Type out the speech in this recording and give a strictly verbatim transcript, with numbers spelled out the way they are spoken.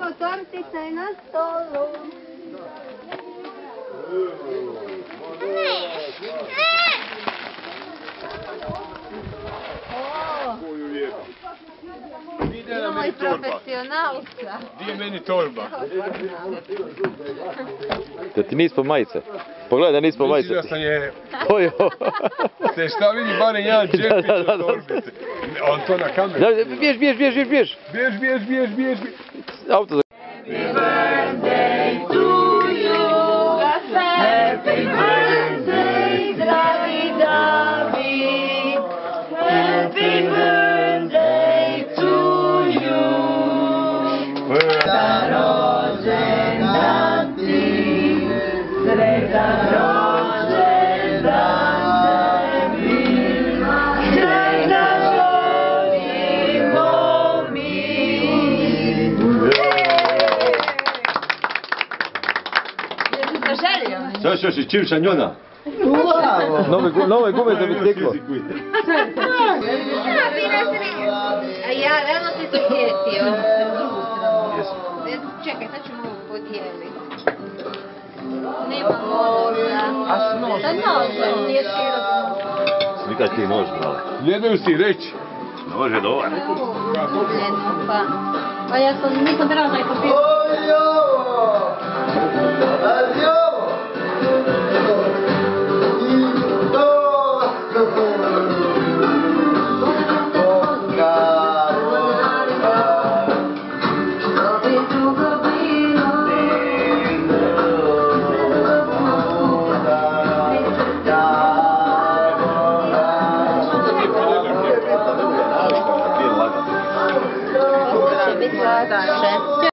Evo, tortica je na stolu. Imamo i profesionalca. Gdje je meni torba? Da ti nis po majice. Pogledaj da nis po majice. Mislim da sam je... Ojo. Se šta vidi, barem jedan džepić od torbice. On to na kameru. Bjež, bjež, bjež, bjež, bjež. Bjež, bjež, bjež, bjež. Auto za... Happy birthday to you. Happy birthday, dragi David. Happy birthday to you. Sretan rođendan ti. Sretan rođendan tebi. Naj nas volimo mi. Čo, čo, si čim šanjona? Nove, nove gume za biciklo. A ja, rano si se sjetio. Čekaj, sad ćemo ovo podijeliti. Nema možda. A s nožem? Sa nožem, nije široko. Slikaj ti nož, brale. Gledaju si reći. Može dovar. Jedno, pa. Pa ja sam, nisam trebala taj papir. Će biti lagaše.